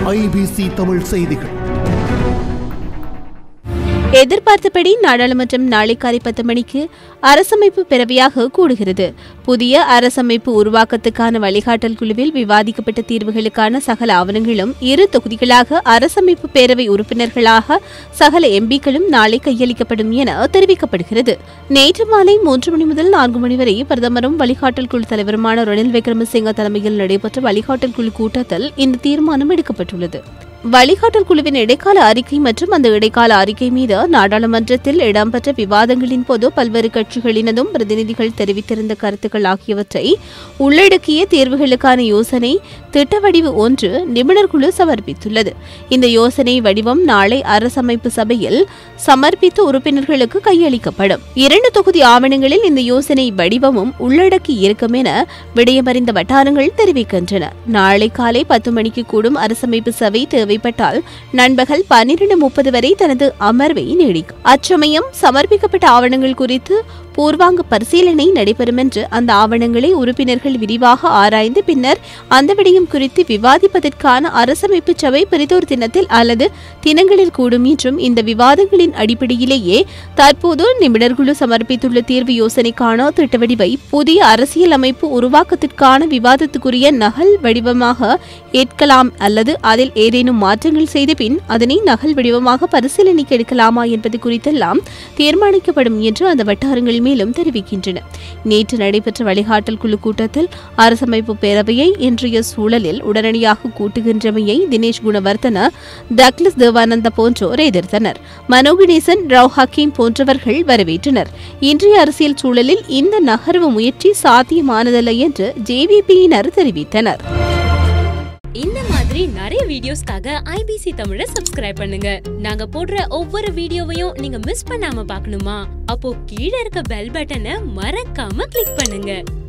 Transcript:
IBC Tamil செய்திகள். எதிர்பார்த்தபடி நாடாளுமன்றம் நாளை காலை 10 மணிக்கு அரசமைப்பு பேரவையாக கூடுகிறது. புதிய அரசமைப்பு உருவாக்கத்துக்கான வழிகாட்டல் குழுவில் விவாதிக்கப்பட்ட தீர்வுகளுக்கான சகல ஆவணங்களும் இரு தொகுதிகளாக அரசமைப்பு பேரவை உறுப்பினர்களாக சகல எம்பிக்களும் நாளை கையளிக்கப்படும் என தெரிவிக்கப்படுகிறது. நேற்று மாலை 3 மணி முதல் 4 மணி வரை பிரதமரும் வழிகாட்டல் குழு தலைவருமான ரணில் விக்ரமசிங்க தலைமையில் நடைபெற்ற வழிகாட்டல் குழு கூட்டத்தில் இந்த தீர்மானம் எடுக்கப்பட்டுள்ளது. வழிகாட்டல் குழுவின் இடைக்கால அறிக்கை மற்றும் அந்த இடைக்கால அறிக்கை மீது நாடாளுமன்றத்தில் இடம்பெற்ற விவாதங்களின் போது பல்வேறு கட்சிகளினதும் பிரதிநிதிகள் தெரிவித்திருந்த கருத்துக்கள் ஆகியவற்றை உள்ளடக்கிய தேர்வுகளுக்கான யோசனை திட்ட வடிவு 1 நிபுணர் குழு சமர்ப்பித்துள்ளது. இந்த யோசனை வடிவம் நாளை அரசமைப்பு சபையில் சமர்ப்பித்து உறுப்பினர்களுக்கு கையளிக்கப்படும். 2 தொகுதி ஆவணங்களில் இந்த யோசனை வடிவமும் உள்ளடக்கி இருக்கும் என விடயமறிந்த வட்டாரங்கள் தெரிவிக்கின்றன. நாளை காலை 10 மணிக்கு கூடும் அரசமைப்பு சபை தேவைப்பட்டால் நண்பகல் 12:30 வரை தனது அமர்வை நீடிக்கும். அச்சமயம் சமர்ப்பிக்கப்பட்ட ஆவணங்கள் குறித்து பூர்வாங்க பரிசீலனை நடைபெறும் என்று அந்த ஆவணங்களை உறுப்பினர்கள் விரிவாக ஆராய்ந்து பின்னர் அந்த விடயம் குறித்து விவாதிப்பதற்கான அரசமைப்பு சபை பிரிதோர் தினத்தில் அல்லது தினங்களில் கூடும் என்றும் இந்த விவாதங்களின் அடிப்படையிலேயே தற்போது நிபுணர்குழு சமர்ப்பித்துள்ள தீர்வு யோசனைக்கான திட்ட வடிவை புதிய அரசியல் அமைப்பு உருவாக்கத்திற்கான விவாதத்துக்குரிய நகல் வடிவமாக ஏற்கலாம் அல்லது அதில் ஏதேனும் மாற்றங்கள் செய்த பின் அதனை நகல் வடிவமாக பரிசீலனைக்கு எடுக்கலாமா என்பது குறித்தெல்லாம் தீர்மானிக்கப்படும் என்று அந்த வட்டாரங்கள் மேலும் தெரிவிக்கின்றன. நேற்று நடைபெற்ற வழிகாட்டல் குழு கூட்டத்தில் அரசமைப்பு பேரவையை இன்றைய சூழலில் உடனடியாக கூட்டுகின்றமையை தினேஷ் குணவர்தன, டக்ளஸ் தேவானந்தா போன்றோர் எதிர்த்தனர். மனோ கணேசன், ராவ் ஹக்கீம் போன்றவர்கள் வரவேற்றனர். இன்றைய அரசியல் சூழலில் இந்த நகர்வு முயற்சி சாத்தியமானதல்ல என்று ஜேவிபியினர் தெரிவித்தனர். இந்த மாதிரி நிறைய வீடியோஸ்க்காக IBC தமிழை சப்ஸ்கிரைப் பண்ணுங்க. நாங்க போடுற ஒவ்வொரு வீடியோவையும் நீங்க மிஸ் பண்ணாம பார்க்கணுமா? அப்போ கீழே இருக்க பெல் பட்டனை மறக்காம கிளிக் பண்ணுங்க.